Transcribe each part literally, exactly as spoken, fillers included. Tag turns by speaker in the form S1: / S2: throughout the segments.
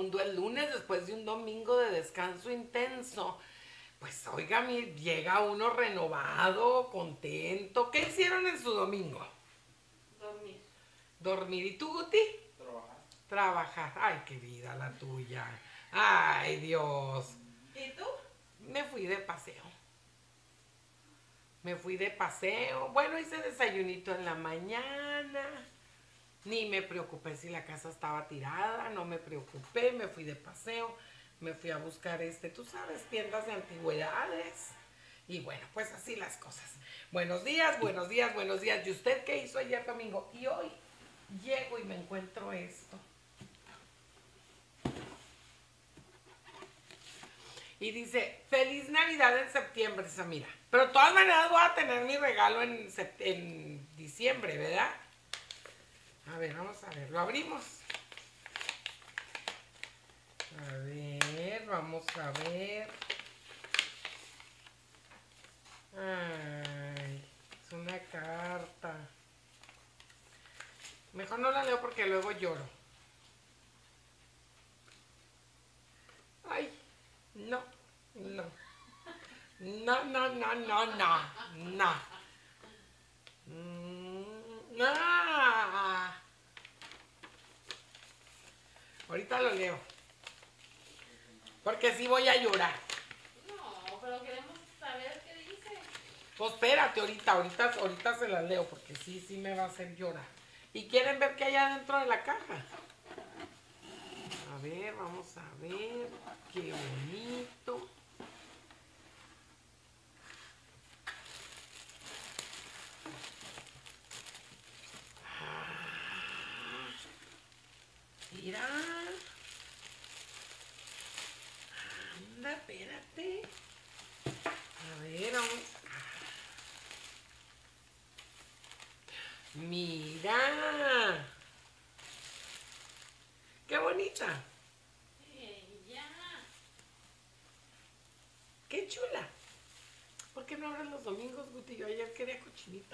S1: mundo el lunes después de un domingo de descanso intenso. Pues oiga, mi, llega uno renovado, contento. ¿Qué hicieron en su domingo?
S2: Dormir.
S1: Dormir. ¿Y tú, Guti?
S3: Trabajar.
S1: Trabajar. Ay, qué vida la tuya. Ay, Dios.
S2: ¿Y tú?
S1: Me fui de paseo. Me fui de paseo. Bueno, hice desayunito en la mañana. Ni me preocupé si la casa estaba tirada. No me preocupé. Me fui de paseo. Me fui a buscar, este, tú sabes, tiendas de antigüedades. Y bueno, pues así las cosas. Buenos días, buenos días, buenos días. ¿Y usted qué hizo ayer domingo? Y hoy llego y me encuentro esto. Y dice, feliz Navidad en septiembre, Samira. Pero de todas maneras voy a tener mi regalo en, en diciembre, ¿verdad? A ver, vamos a ver, lo abrimos. A ver, vamos a ver. Ay, es una carta. Mejor no la leo porque luego lloro. Ay, no, no. No, no, no, no, no, no. Mm, no. Ahorita lo leo. Porque sí voy a llorar.
S2: No, pero queremos saber qué dice.
S1: Pues espérate, ahorita, ahorita, ahorita se las leo porque sí, sí me va a hacer llorar. ¿Y quieren ver qué hay adentro de la caja? A ver, vamos a ver. Qué bonito. Ah, mira. Anda, espérate. A ver, vamos. Mira. Qué bonita.
S2: Eh, ya.
S1: Qué chula. ¿Por qué no abren los domingos, Guti? Yo ayer quería cochinita.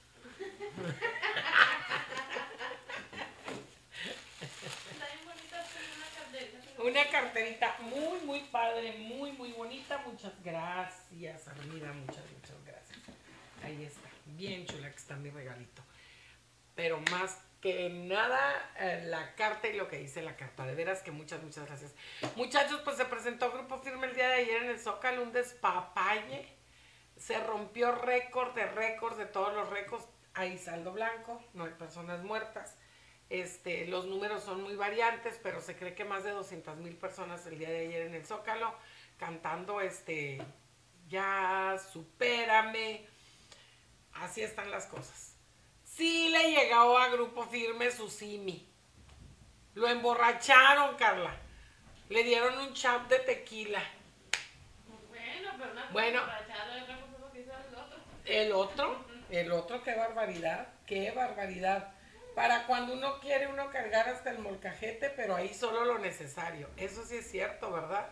S2: Está bien bonita, es como una carterita.
S1: Una carterita muy, muy padre, muy, muy bonita. Muchas gracias, Armida, muchas, muchas gracias. Ahí está, bien chula que está mi regalito. Pero más que nada, eh, la carta y lo que dice la carta. De veras que muchas, muchas gracias. Muchachos, pues se presentó Grupo Firme el día de ayer en el Zócalo, un despapalle. Se rompió récord de récord de todos los récords. Hay saldo blanco, no hay personas muertas. Este, los números son muy variantes, pero se cree que más de doscientas mil personas el día de ayer en el Zócalo cantando este, ya supérame. Así están las cosas. Sí le llegó a Grupo Firme su simi. Lo emborracharon, Carla. Le dieron un chap de tequila.
S2: Bueno, pero una cosa
S1: Bueno.
S2: es borrachada y otra cosa es lo que hizo el otro.
S1: El otro, el otro, qué barbaridad, qué barbaridad. Para cuando uno quiere uno cargar hasta el molcajete, pero ahí solo lo necesario. Eso sí es cierto, ¿verdad?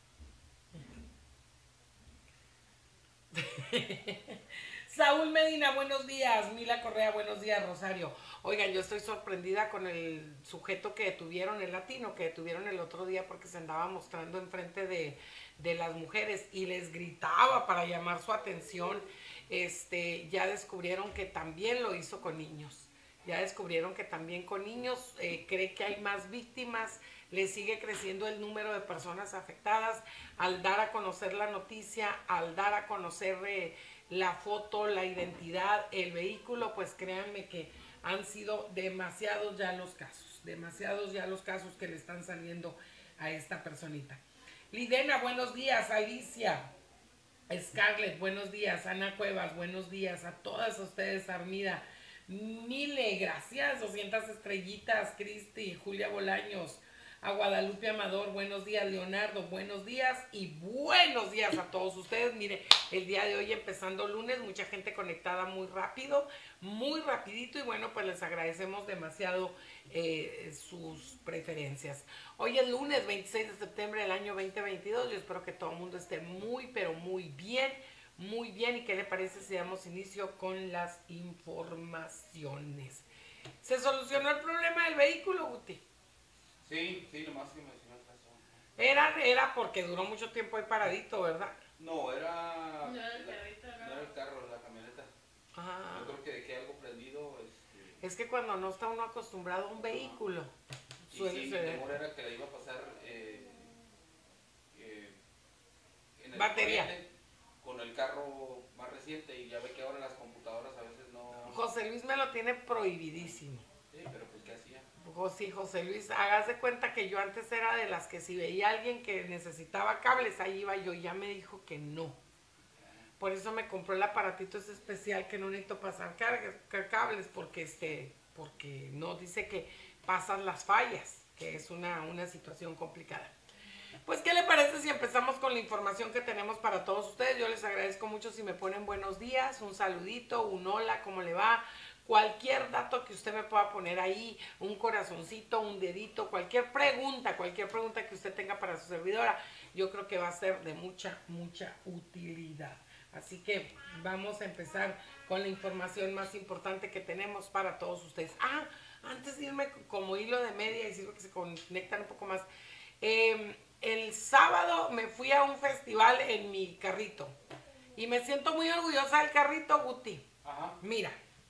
S1: Saúl Medina, buenos días. Mila Correa, buenos días, Rosario. Oigan, yo estoy sorprendida con el sujeto que detuvieron, el latino, que detuvieron el otro día porque se andaba mostrando enfrente de, de las mujeres y les gritaba para llamar su atención. Este, ya descubrieron que también lo hizo con niños. Ya descubrieron que también con niños eh, cree que hay más víctimas, le sigue creciendo el número de personas afectadas. Al dar a conocer la noticia, al dar a conocer eh, la foto, la identidad, el vehículo, pues créanme que han sido demasiados ya los casos, demasiados ya los casos que le están saliendo a esta personita. Lidena, buenos días. Alicia, Scarlett, buenos días. Ana Cuevas, buenos días. A todas ustedes, Armida, mile gracias. doscientas estrellitas. Cristi, Julia Bolaños, a Guadalupe Amador, buenos días. Leonardo, buenos días y buenos días a todos ustedes. Mire, el día de hoy empezando lunes, mucha gente conectada muy rápido, muy rapidito, y bueno, pues les agradecemos demasiado eh, sus preferencias. Hoy es lunes veintiséis de septiembre del año veinte veintidós. Yo espero que todo el mundo esté muy, pero muy bien, muy bien. ¿Y qué le parece si damos inicio con las informaciones? ¿Se solucionó el problema del vehículo, Guti?
S3: Sí, sí, nomás que me mencionó atrás.
S1: Era, era porque duró mucho tiempo ahí paradito, ¿verdad?
S3: No, era.
S2: No era el
S3: la-
S2: carrito,
S3: no
S2: no.
S3: era el carro, la camioneta.
S1: Ah,
S3: Yo creo que dejé algo prendido. Este,
S1: es que cuando no está uno acostumbrado a un vehículo,
S3: y
S1: suele
S3: sí, mi
S1: ser
S3: temor era que le iba a pasar eh, eh, en el
S1: batería.
S3: corriente con el carro más reciente. Y ya ve que ahora las computadoras a veces no.
S1: José Luis me lo tiene prohibidísimo.
S3: Sí, pero pues ¿qué hacía?
S1: Jo- Sí, José Luis, hagas de cuenta que yo antes era de las que si veía a alguien que necesitaba cables, ahí iba yo, ya me dijo que no. Por eso me compró el aparatito ese especial que no necesito pasar cargas, ca- cables, porque este, porque no dice que pasan las fallas, que es una, una situación complicada. Pues, ¿qué le parece si empezamos con la información que tenemos para todos ustedes? Yo les agradezco mucho si me ponen buenos días, un saludito, un hola, ¿cómo le va? Cualquier dato que usted me pueda poner ahí, un corazoncito, un dedito, cualquier pregunta, cualquier pregunta que usted tenga para su servidora, yo creo que va a ser de mucha, mucha utilidad. Así que vamos a empezar con la información más importante que tenemos para todos ustedes. Ah, antes de irme como hilo de media y sirve que se conectan un poco más. Eh, el sábado me fui a un festival en mi carrito y me siento muy orgullosa del carrito, Guti.
S3: Ajá.
S1: Mira,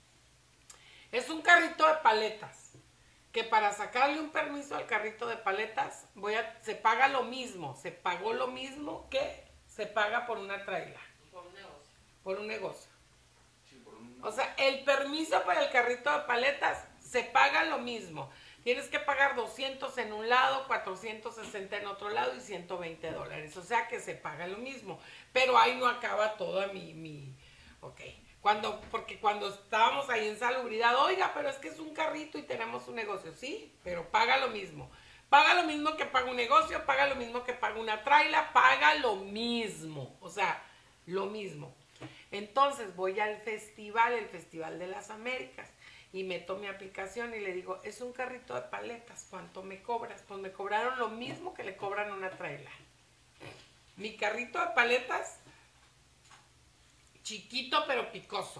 S1: es un carrito de paletas, que para sacarle un permiso al carrito de paletas voy a, se paga lo mismo, se pagó lo mismo que se paga por una traila,
S2: Por un negocio.
S1: por un negocio.
S3: Sí, por un-
S1: O sea, el permiso para el carrito de paletas se paga lo mismo. Tienes que pagar doscientos en un lado, cuatrocientos sesenta en otro lado y ciento veinte dólares. O sea que se paga lo mismo. Pero ahí no acaba toda mi... mi ok. Cuando, porque cuando estábamos ahí en salubridad, oiga, pero es que es un carrito y tenemos un negocio. Sí, pero paga lo mismo. Paga lo mismo que paga un negocio, paga lo mismo que paga una traila, paga lo mismo. O sea, lo mismo. Entonces voy al festival, el Festival de las Américas, y meto mi aplicación y le digo, es un carrito de paletas, ¿cuánto me cobras? Pues me cobraron lo mismo que le cobran una traila. Mi carrito de paletas, chiquito pero picoso.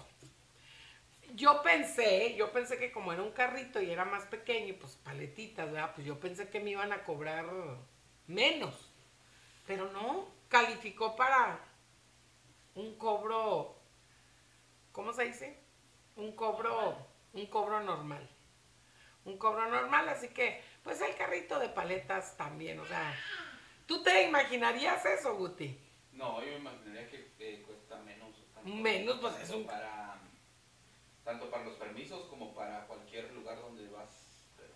S1: Yo pensé, yo pensé que como era un carrito y era más pequeño, pues paletitas, ¿verdad? Pues yo pensé que me iban a cobrar menos. Pero no, calificó para un cobro, ¿cómo se dice? Un cobro, un cobro normal. Un cobro normal, así que, pues el carrito de paletas también, o sea, ¿tú te imaginarías eso, Guti?
S3: No, yo me imaginaría que eh, cuesta menos. Tanto,
S1: Menos, pues,
S3: tanto
S1: es un-
S3: Para, tanto para los permisos como para cualquier lugar donde vas. Pero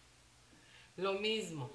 S1: Lo mismo.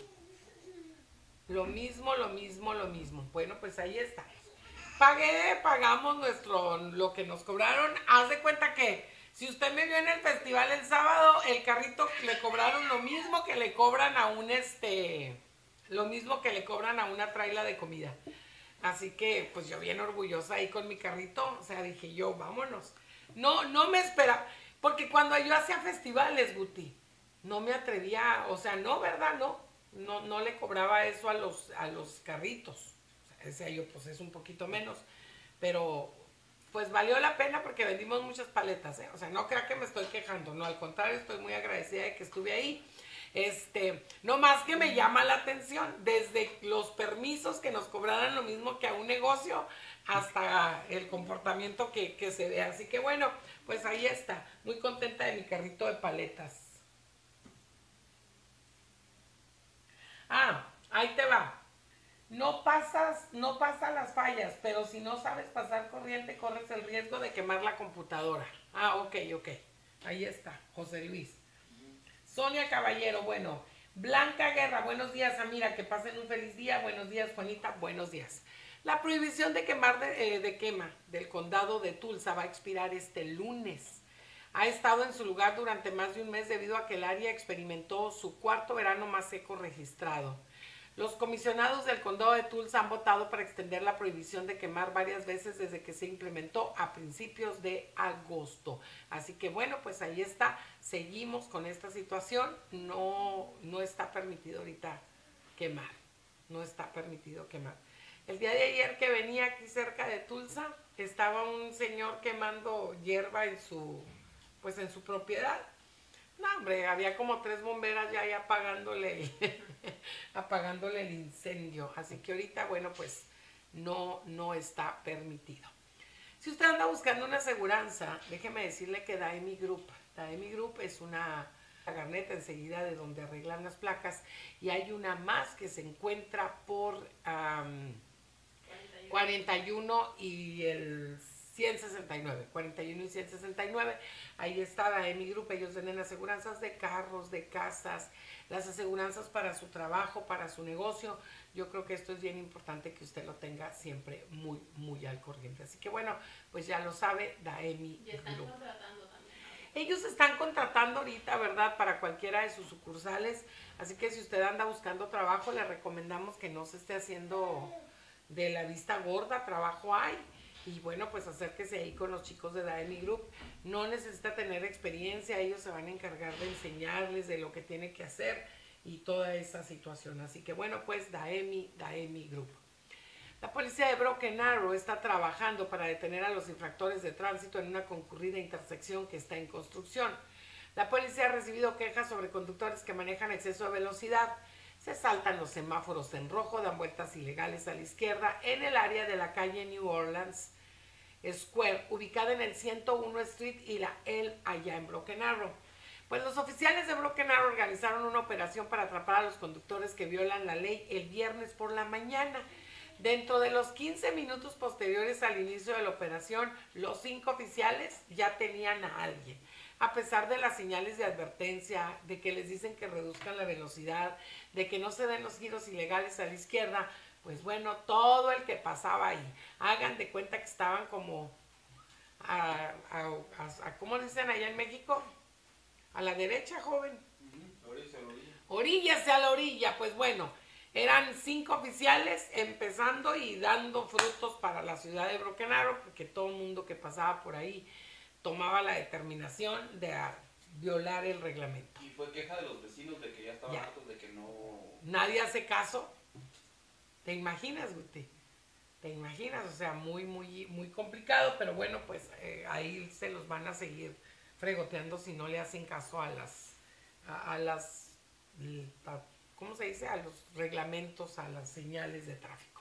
S1: Lo mismo, lo mismo, lo mismo. Bueno, pues ahí está. Pagué, pagamos nuestro, lo que nos cobraron. Haz de cuenta que si usted me vio en el festival el sábado, el carrito le cobraron lo mismo que le cobran a un este, lo mismo que le cobran a una traila de comida. Así que, pues yo bien orgullosa ahí con mi carrito, o sea, dije yo, vámonos. No, no me espera, porque cuando yo hacía festivales, Guti, no me atrevía, o sea, no, ¿verdad? No, no, no le cobraba eso a los, a los carritos. O sea, decía yo, pues es un poquito menos, pero pues valió la pena porque vendimos muchas paletas, ¿eh? O sea, no crea que me estoy quejando, no, al contrario, estoy muy agradecida de que estuve ahí. Este, no más que me llama la atención, desde los permisos que nos cobraran lo mismo que a un negocio, hasta el comportamiento que, que se ve. Así que bueno, pues ahí está, muy contenta de mi carrito de paletas. Ah, ahí te va. No pasas, no pasas las fallas, pero si no sabes pasar corriente, corres el riesgo de quemar la computadora. Ah, ok, ok. Ahí está, José Luis. Sonia Caballero, bueno. Blanca Guerra, buenos días, Amira, que pasen un feliz día. Buenos días, Juanita, buenos días. La prohibición de quemar de, eh, de quema del condado de Tulsa va a expirar este lunes. Ha estado en su lugar durante más de un mes debido a que el área experimentó su cuarto verano más seco registrado. Los comisionados del condado de Tulsa han votado para extender la prohibición de quemar varias veces desde que se implementó a principios de agosto. Así que bueno, pues ahí está. Seguimos con esta situación. No, no está permitido ahorita quemar. No está permitido quemar. El día de ayer que venía aquí cerca de Tulsa, estaba un señor quemando hierba en su, pues en su propiedad. No, hombre, había como tres bomberas ya ahí apagándole el, apagándole el incendio. Así que ahorita, bueno, pues no, no está permitido. Si usted anda buscando una aseguranza, déjeme decirle que Daemi Group. Daemi Group es una garneta enseguida de donde arreglan las placas y hay una más que se encuentra por um, cuarenta y uno y el ciento sesenta y nueve, cuarenta y uno y ciento sesenta y nueve. Ahí está Daemi Group. Ellos venden aseguranzas de carros, de casas, las aseguranzas para su trabajo, para su negocio. Yo creo que esto es bien importante que usted lo tenga siempre muy, muy al corriente. Así que bueno, pues ya lo sabe, Daemi
S2: Y están
S1: Group.
S2: contratando también.
S1: Ellos están contratando ahorita, ¿verdad? Para cualquiera de sus sucursales. Así que si usted anda buscando trabajo, le recomendamos que no se esté haciendo de la vista gorda. Trabajo hay. Y bueno, pues acérquese ahí con los chicos de Daemi Group. No necesita tener experiencia, ellos se van a encargar de enseñarles de lo que tiene que hacer y toda esa situación. Así que bueno, pues Daemi, Daemi Group. La policía de Broken Arrow está trabajando para detener a los infractores de tránsito en una concurrida intersección que está en construcción. La policía ha recibido quejas sobre conductores que manejan exceso de velocidad. Se saltan los semáforos en rojo, dan vueltas ilegales a la izquierda en el área de la calle New Orleans Square, ubicada en el ciento uno Street y la L allá en Broken Arrow. Pues los oficiales de Broken Arrow organizaron una operación para atrapar a los conductores que violan la ley el viernes por la mañana. Dentro de los quince minutos posteriores al inicio de la operación, los cinco oficiales ya tenían a alguien. A pesar de las señales de advertencia, de que les dicen que reduzcan la velocidad, de que no se den los giros ilegales a la izquierda, pues bueno, todo el que pasaba ahí, hagan de cuenta que estaban como, a, a, a, a ¿cómo dicen allá en México? A la derecha, joven.
S3: Uh-huh. Orilla a la orilla.
S1: Oríllase a la orilla, pues bueno, eran cinco oficiales empezando y dando frutos para la ciudad de Broken Arrow, porque todo el mundo que pasaba por ahí tomaba la determinación de violar el reglamento.
S3: Y fue queja de los vecinos de que ya estaban hartos de que no...
S1: Nadie hace caso. ¿Te imaginas, güey? ¿Te, te imaginas? O sea, muy, muy, muy complicado, pero bueno, pues eh, ahí se los van a seguir fregoteando si no le hacen caso a las, a, a las, a, ¿cómo se dice? A los reglamentos, a las señales de tráfico.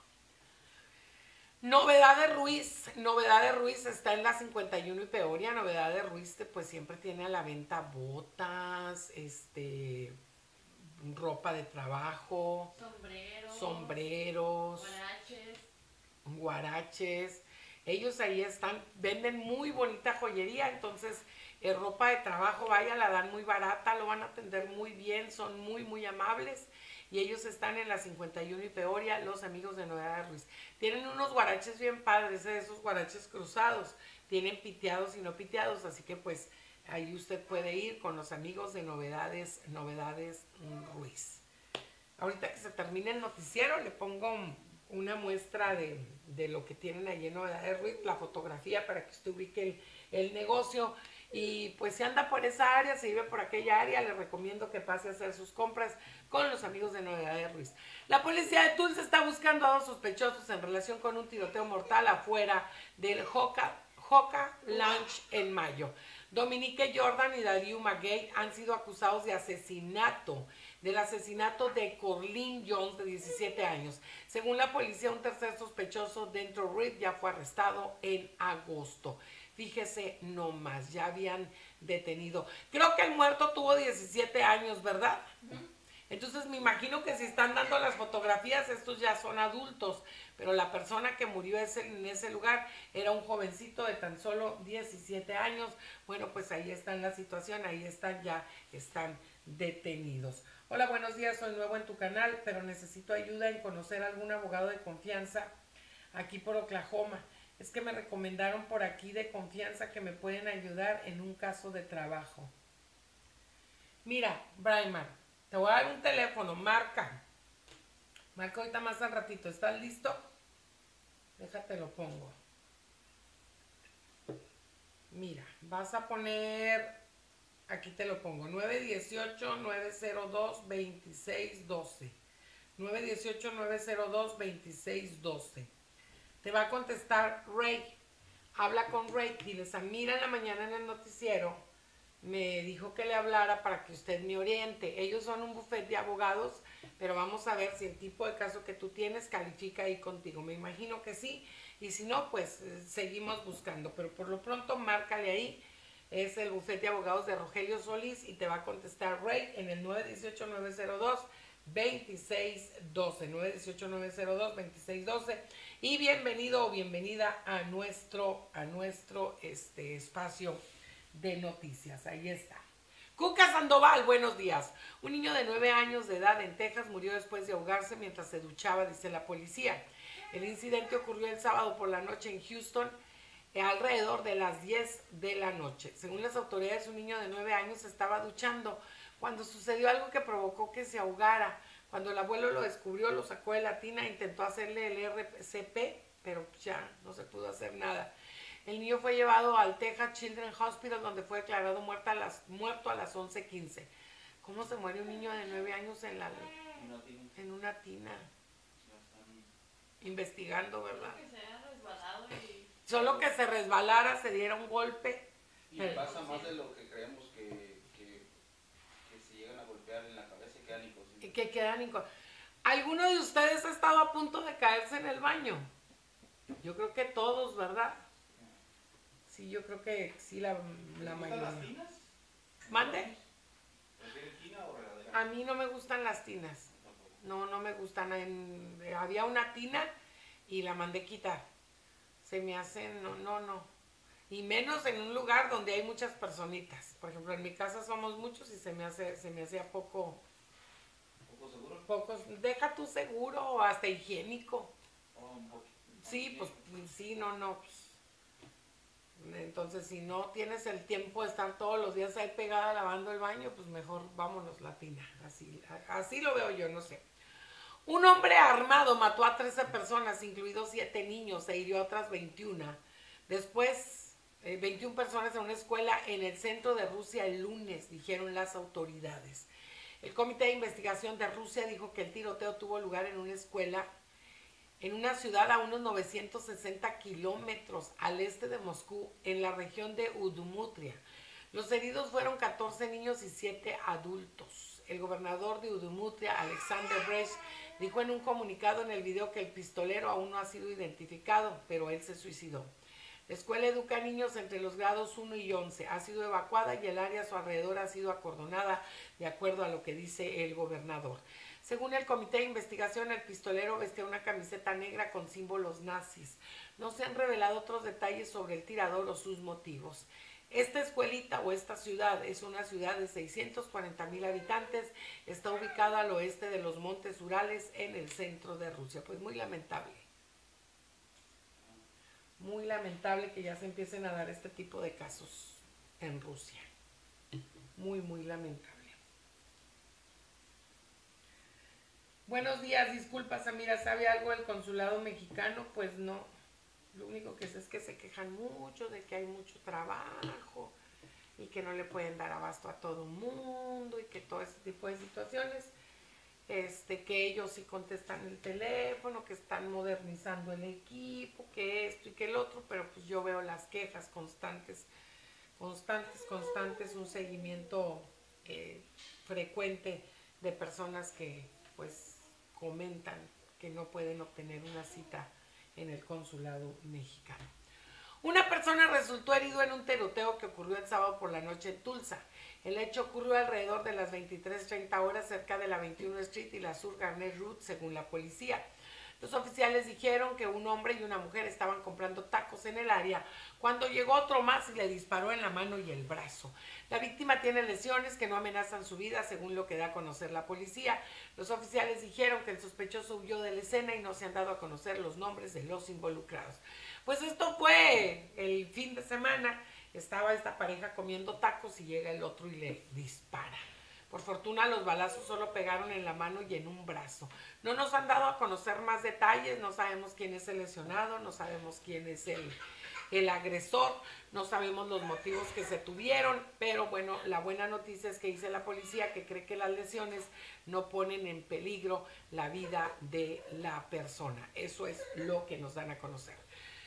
S1: Novedad de Ruiz, Novedad de Ruiz está en la cincuenta y uno y Peoria. Novedad de Ruiz pues siempre tiene a la venta botas, este, ropa de trabajo,
S2: Sombreros.
S1: sombreros,
S2: Guaraches.
S1: guaraches. Ellos ahí están, venden muy bonita joyería, entonces eh, ropa de trabajo, vaya, la dan muy barata, lo van a atender muy bien, son muy, muy amables. Y ellos están en la cincuenta y uno y Peoria, los amigos de Novedad de Ruiz. Tienen unos guaraches bien padres, ¿eh? Esos guaraches cruzados. Tienen piteados y no piteados, así que pues ahí usted puede ir con los amigos de Novedades, Novedades Ruiz. Ahorita que se termine el noticiero, le pongo una muestra de, de lo que tienen allí en Novedades Ruiz, la fotografía para que usted ubique el, el negocio. Y pues si anda por esa área, se vive por aquella área, le recomiendo que pase a hacer sus compras con los amigos de Novedades Ruiz. La policía de Tulsa está buscando a dos sospechosos en relación con un tiroteo mortal afuera del Hoka, Hoka Lounge en mayo. Dominique Jordan y Darius McGay han sido acusados de asesinato, del asesinato de Corlin Jones, de diecisiete años. Según la policía, un tercer sospechoso dentro de Reed ya fue arrestado en agosto. Fíjese nomás, ya habían detenido. Creo que el muerto tuvo diecisiete años, ¿verdad? Uh-huh. Entonces me imagino que si están dando las fotografías, estos ya son adultos. Pero la persona que murió ese, en ese lugar era un jovencito de tan solo diecisiete años. Bueno, pues ahí está la situación, ahí están ya, están detenidos. Hola, buenos días, soy nuevo en tu canal, pero necesito ayuda en conocer a algún abogado de confianza aquí por Oklahoma. Es que me recomendaron por aquí de confianza que me pueden ayudar en un caso de trabajo. Mira, Braiman, te voy a dar un teléfono, marca. Marca ahorita más al ratito. ¿Estás listo? Déjate lo pongo. Mira, vas a poner, aquí te lo pongo, nueve uno ocho, nueve cero dos, dos seis uno dos. nueve uno ocho, nueve cero dos, dos seis uno dos. Te va a contestar Ray. Habla con Ray. Diles, a mira en la mañana en el noticiero me dijo que le hablara para que usted me oriente. Ellos son un bufete de abogados, pero vamos a ver si el tipo de caso que tú tienes califica ahí contigo. Me imagino que sí, y si no, pues eh, seguimos buscando. Pero por lo pronto, márcale ahí. Es el bufete de abogados de Rogelio Solís y te va a contestar Ray en el nueve uno ocho, nueve cero dos, dos seis uno dos, nueve uno ocho, nueve cero dos, dos seis uno dos. Y bienvenido o bienvenida a nuestro, a nuestro este, espacio de noticias. Ahí está. Cuca Sandoval, buenos días. Un niño de nueve años de edad en Texas murió después de ahogarse mientras se duchaba, dice la policía. El incidente ocurrió el sábado por la noche en Houston, eh, alrededor de las diez de la noche. Según las autoridades, un niño de nueve años estaba duchando cuando sucedió algo que provocó que se ahogara. Cuando el abuelo lo descubrió, lo sacó de la tina e intentó hacerle el R C P, pero ya no se pudo hacer nada. El niño fue llevado al Texas Children's Hospital, donde fue declarado muerto a las, muerto a las once quince. ¿Cómo se muere un niño de nueve años en, la, en una tina? Investigando, ¿verdad?
S2: Que se haya resbalado y...
S1: Solo que se resbalara, se diera un golpe.
S3: Y
S1: pero,
S3: pasa más de lo que creemos que, que, que se llegan a golpear en la cabeza y quedan inconscientes.
S1: que quedan inco- ¿Alguno de ustedes ha estado a punto de caerse en el baño? Yo creo que todos, ¿verdad? Sí, yo creo que sí, la, la mayoría.
S3: las tinas?
S1: ¿Mande?
S3: ¿Prefieres tina o regadera?
S1: A mí no me gustan las tinas. No, no me gustan. En, había una tina y la mandé quitar. Se me hacen, no, no, no. Y menos en un lugar donde hay muchas personitas. Por ejemplo, en mi casa somos muchos y se me hace, se me hacía poco,
S3: ¿Poco seguro?
S1: pocos. Deja tu seguro o hasta higiénico.
S3: Oh, un poquito.
S1: Sí, pues sí, no, no. Pues. Entonces, si no tienes el tiempo de estar todos los días ahí pegada lavando el baño, pues mejor vámonos la tina. Así, así lo veo yo, no sé. Un hombre armado mató a trece personas, incluidos siete niños, e hirió a otras veintiuna. Después, eh, veintiuna personas en una escuela en el centro de Rusia el lunes, dijeron las autoridades. El Comité de Investigación de Rusia dijo que el tiroteo tuvo lugar en una escuela en una ciudad a unos novecientos sesenta kilómetros al este de Moscú, en la región de Udmurtia. Los heridos fueron catorce niños y siete adultos. El gobernador de Udmurtia, Alexander Bresh, dijo en un comunicado en el video que el pistolero aún no ha sido identificado, pero él se suicidó. La escuela educa a niños entre los grados uno y once. Ha sido evacuada y el área a su alrededor ha sido acordonada, de acuerdo a lo que dice el gobernador. Según el comité de investigación, el pistolero vestía una camiseta negra con símbolos nazis. No se han revelado otros detalles sobre el tirador o sus motivos. Esta escuelita o esta ciudad es una ciudad de seiscientos cuarenta mil habitantes. Está ubicada al oeste de los Montes Urales, en el centro de Rusia. Pues muy lamentable. Muy lamentable que ya se empiecen a dar este tipo de casos en Rusia. Muy, muy lamentable. Buenos días, disculpa Samira, ¿sabe algo del consulado mexicano? Pues no, lo único que sé es que se quejan mucho de que hay mucho trabajo y que no le pueden dar abasto a todo el mundo y que todo ese tipo de situaciones, este, que ellos sí contestan el teléfono, que están modernizando el equipo, que esto y que el otro, pero pues yo veo las quejas constantes, constantes, constantes, un seguimiento eh, frecuente de personas que pues comentan que no pueden obtener una cita en el consulado mexicano. Una persona resultó herido en un tiroteo que ocurrió el sábado por la noche en Tulsa. El hecho ocurrió alrededor de las veintitrés treinta horas cerca de la veintiuno Street y la Sur Garnet Route, según la policía. Los oficiales dijeron que un hombre y una mujer estaban comprando tacos en el área cuando llegó otro más y le disparó en la mano y el brazo. La víctima tiene lesiones que no amenazan su vida, según lo que da a conocer la policía. Los oficiales dijeron que el sospechoso huyó de la escena y no se han dado a conocer los nombres de los involucrados. Pues esto fue el fin de semana. Estaba esta pareja comiendo tacos y llega el otro y le dispara. Por fortuna los balazos solo pegaron en la mano y en un brazo. No nos han dado a conocer más detalles, no sabemos quién es el lesionado, no sabemos quién es el, el agresor, no sabemos los motivos que se tuvieron, pero bueno, la buena noticia es que dice la policía que cree que las lesiones no ponen en peligro la vida de la persona. Eso es lo que nos dan a conocer.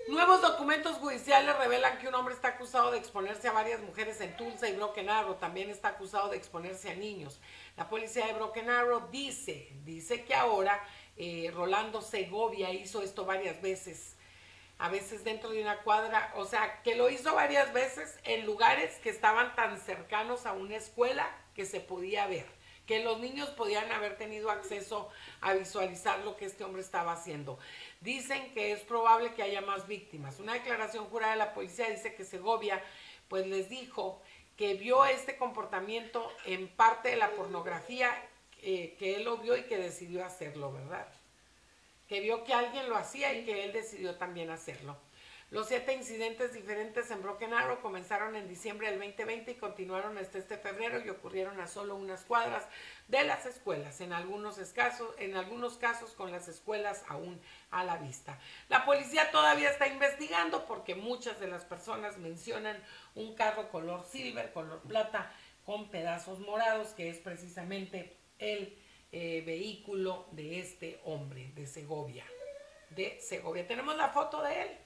S1: Nuevos documentos judiciales revelan que un hombre está acusado de exponerse a varias mujeres en Tulsa y Broken Arrow. También está acusado de exponerse a niños. La policía de Broken Arrow dice, dice que ahora eh, Rolando Segovia hizo esto varias veces. A veces dentro de una cuadra, o sea, que lo hizo varias veces en lugares que estaban tan cercanos a una escuela que se podía ver, que los niños podían haber tenido acceso a visualizar lo que este hombre estaba haciendo. Dicen que es probable que haya más víctimas. Una declaración jurada de la policía dice que Segovia pues les dijo que vio este comportamiento en parte de la pornografía, eh, que él lo vio y que decidió hacerlo, ¿verdad? Que vio que alguien lo hacía y que él decidió también hacerlo. Los siete incidentes diferentes en Broken Arrow comenzaron en diciembre del veinte veinte y continuaron hasta este febrero y ocurrieron a solo unas cuadras de las escuelas, en algunos casos, en algunos casos con las escuelas aún a la vista. La policía todavía está investigando porque muchas de las personas mencionan un carro color silver, color plata, con pedazos morados, que es precisamente el eh, vehículo de este hombre, de Segovia. De Segovia. ¿Tenemos la foto de él?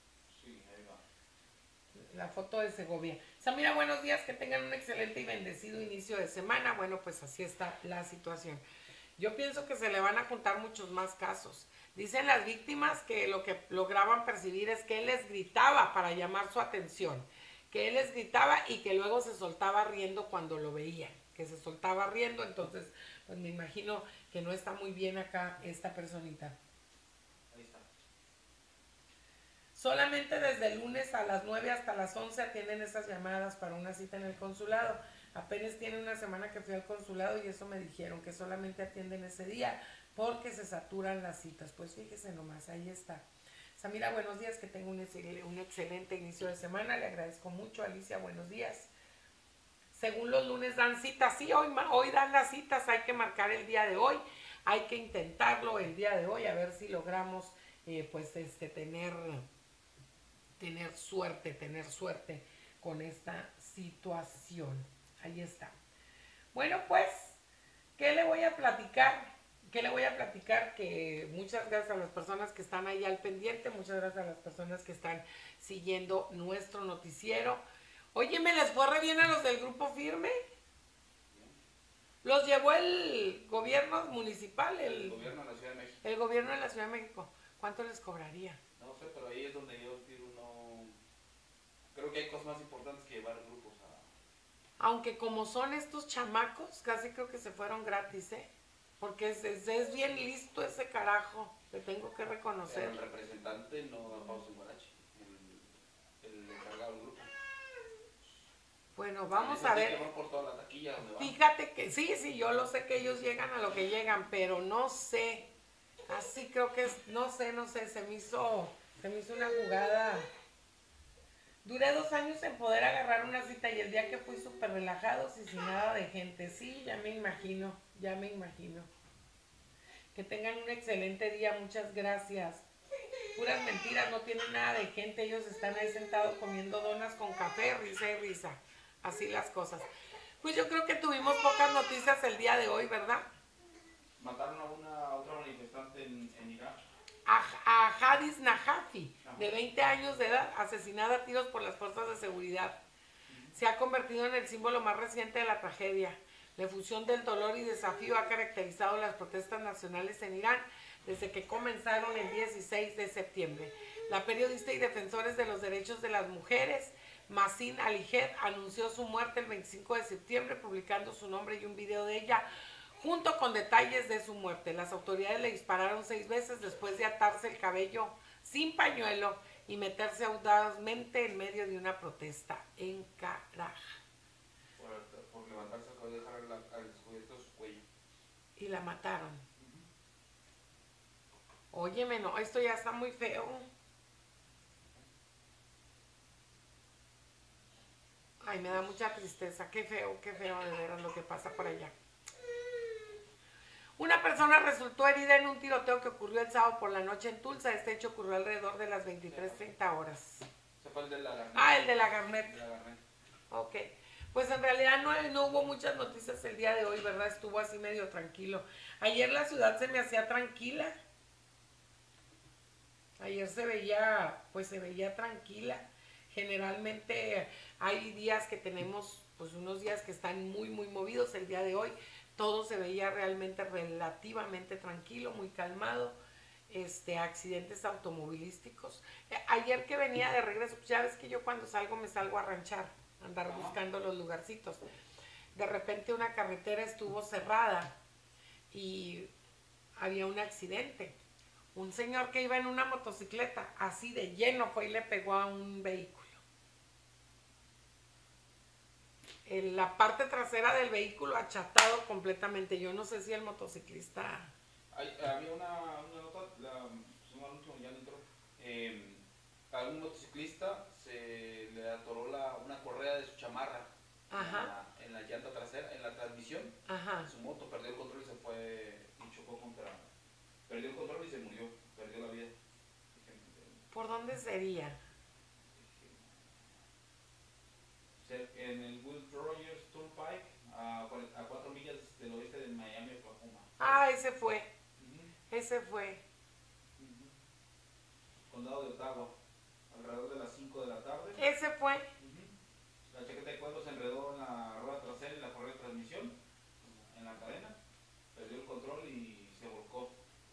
S1: La foto de Segovia. Samira, buenos días, que tengan un excelente y bendecido inicio de semana. Bueno, pues así está la situación. Yo pienso que se le van a juntar muchos más casos. Dicen las víctimas que lo que lograban percibir es que él les gritaba para llamar su atención, que él les gritaba y que luego se soltaba riendo cuando lo veían, que se soltaba riendo. Entonces, pues me imagino que no está muy bien acá esta personita. Solamente desde el lunes a las nueve hasta las once atienden esas llamadas para una cita en el consulado. Apenas tiene una semana que fui al consulado y eso me dijeron, que solamente atienden ese día porque se saturan las citas. Pues fíjese nomás, ahí está. Samira, buenos días, que tenga un, un excelente inicio de semana. Le agradezco mucho. Alicia, buenos días. Según los lunes dan citas. Sí, hoy, hoy dan las citas, hay que marcar el día de hoy. Hay que intentarlo el día de hoy, a ver si logramos eh, pues este tener... tener suerte, tener suerte con esta situación. Ahí está. Bueno, pues, ¿qué le voy a platicar? ¿Qué le voy a platicar? Que muchas gracias a las personas que están ahí al pendiente, muchas gracias a las personas que están siguiendo nuestro noticiero. Oye, ¿me les fue re bien a los del Grupo Firme? Los llevó el gobierno municipal, el,
S3: el gobierno de la Ciudad de México.
S1: El gobierno de la Ciudad de México. ¿Cuánto les cobraría?
S3: No sé, pero ahí es donde yo digo, no... Creo que hay cosas más importantes que llevar grupos a...
S1: Aunque como son estos chamacos, casi creo que se fueron gratis, ¿eh? Porque es, es, es bien listo ese carajo, le tengo que reconocer.
S3: Pero el representante no da pausa en guarache, el, el encargado del grupo.
S1: Bueno, vamos
S3: Eso
S1: a
S3: sí
S1: ver.
S3: que van por toda la taquilla donde van.
S1: Fíjate que sí, sí, yo lo sé que ellos llegan a lo que llegan, pero no sé. Así creo que es, no sé, no sé, se me hizo, se me hizo una jugada. Duré dos años en poder agarrar una cita y el día que fui súper relajados y sin nada de gente. Sí, ya me imagino, ya me imagino. Que tengan un excelente día, muchas gracias. Puras mentiras, no tienen nada de gente, ellos están ahí sentados comiendo donas con café, risa y risa. Así las cosas. Pues yo creo que tuvimos pocas noticias el día de hoy, ¿verdad?
S3: Mataron a una a otra manifestante en, en Irak.
S1: A, a Hadis Najafi, de veinte años de edad, asesinada a tiros por las fuerzas de seguridad. Se ha convertido en el símbolo más reciente de la tragedia. La efusión del dolor y desafío ha caracterizado las protestas nacionales en Irán desde que comenzaron el dieciséis de septiembre. La periodista y defensores de los derechos de las mujeres, Masin Alihed, anunció su muerte el veinticinco de septiembre, publicando su nombre y un video de ella, junto con detalles de su muerte. Las autoridades le dispararon seis veces después de atarse el cabello sin pañuelo y meterse audazmente en medio de una protesta en Karaj.
S3: Por, por levantarse acaba de dejar al descubierto su cuello.
S1: Y la mataron. Uh-huh. Óyeme, no, esto ya está muy feo. Ay, me da mucha tristeza. Qué feo, qué feo de veras lo que pasa por allá. Una persona resultó herida en un tiroteo que ocurrió el sábado por la noche en Tulsa. Este hecho ocurrió alrededor de las veintitrés treinta horas.
S3: Se fue el de la Garnet.
S1: Ah, el de la Garnet.
S3: De la Garnet.
S1: Ok. Pues en realidad no, no hubo muchas noticias el día de hoy, ¿verdad? Estuvo así medio tranquilo. Ayer la ciudad se me hacía tranquila. Ayer se veía, pues se veía tranquila. Generalmente hay días que tenemos, pues unos días que están muy, muy movidos. El día de hoy todo se veía realmente relativamente tranquilo, muy calmado. Este, accidentes automovilísticos. Eh, ayer que venía de regreso, pues ya ves que yo cuando salgo me salgo a ranchar, andar
S3: Ajá.
S1: buscando los lugarcitos. De repente una carretera estuvo cerrada y había un accidente. Un señor que iba en una motocicleta, así de lleno, fue y le pegó a un vehículo. En la parte trasera del vehículo achatado completamente. Yo no sé si el motociclista...
S3: Hay, había una, una nota, la, suma al último, ya no entró. Eh, a un motociclista se le atoró la, una correa de su chamarra
S1: Ajá.
S3: en la, en la llanta trasera, en la transmisión.
S1: Ajá.
S3: Su moto perdió el control y se fue y chocó contra. Perdió el control y se murió, perdió la vida.
S1: ¿Por dónde sería?
S3: En el Will Rogers Turnpike, a, a cuatro millas del oeste de Miami, Oklahoma.
S1: Ah, ese fue.
S3: Uh-huh.
S1: Ese fue.
S3: Uh-huh. Condado de Ottawa, alrededor de las cinco de la tarde.
S1: Ese fue.
S3: Uh-huh. La chaqueta de cuero se enredó en la rueda trasera y la correa de transmisión, en la cadena, perdió el control y se volcó.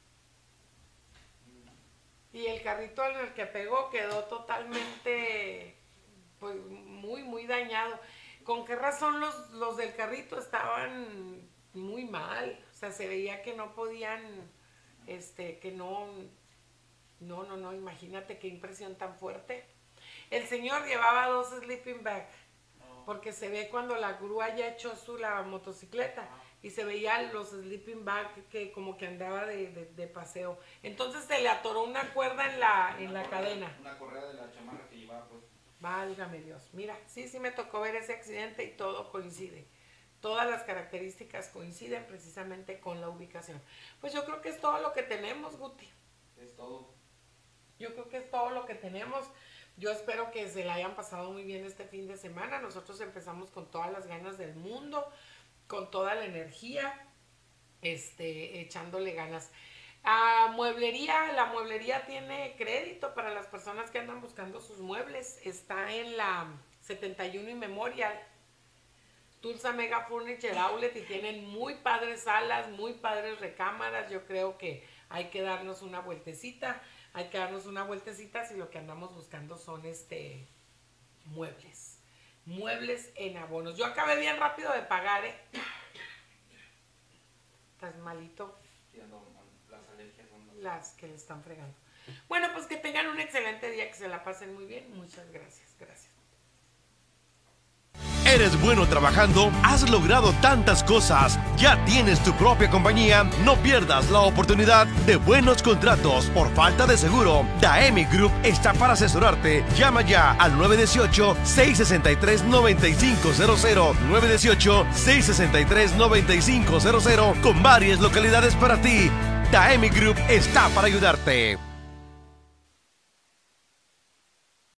S1: Y el carrito en el que pegó quedó totalmente, pues, muy, muy dañado. ¿Con qué razón los, los del carrito estaban muy mal? O sea, se veía que no podían, este, que no, no, no, no, imagínate qué impresión tan fuerte. El señor llevaba dos sleeping bags, porque se ve cuando la grúa ya echó su la motocicleta y se veía los sleeping bags que como que andaba de, de, de paseo. Entonces se le atoró una cuerda en la, en la
S3: correa,
S1: cadena.
S3: Una correa de la chamarra que llevaba pues.
S1: Válgame Dios. Mira, sí, sí me tocó ver ese accidente y todo coincide. Todas las características coinciden precisamente con la ubicación. Pues yo creo que es todo lo que tenemos, Guti.
S3: Es todo.
S1: Yo creo que es todo lo que tenemos. Yo espero que se la hayan pasado muy bien este fin de semana. Nosotros empezamos con todas las ganas del mundo, con toda la energía, este, echándole ganas. A mueblería, la mueblería tiene crédito para las personas que andan buscando sus muebles. Está en la setenta y uno y Memorial, Tulsa Mega Furniture Outlet, y tienen muy padres salas, muy padres recámaras. Yo creo que hay que darnos una vueltecita, hay que darnos una vueltecita si lo que andamos buscando son este muebles, muebles en abonos. Yo acabé bien rápido de pagar, ¿eh? Estás malito.
S3: Las alergias son
S1: las que le están fregando. Bueno, pues que tengan un excelente día, que se la pasen muy bien. Muchas gracias, gracias.
S4: Eres bueno trabajando, has logrado tantas cosas, ya tienes tu propia compañía, no pierdas la oportunidad de buenos contratos por falta de seguro. Daemi Group está para asesorarte. Llama ya al nueve uno ocho, seis seis tres, nueve cinco cero cero, nueve uno ocho, seis seis tres, nueve cinco cero cero, con varias localidades para ti. Daemi Group está para ayudarte.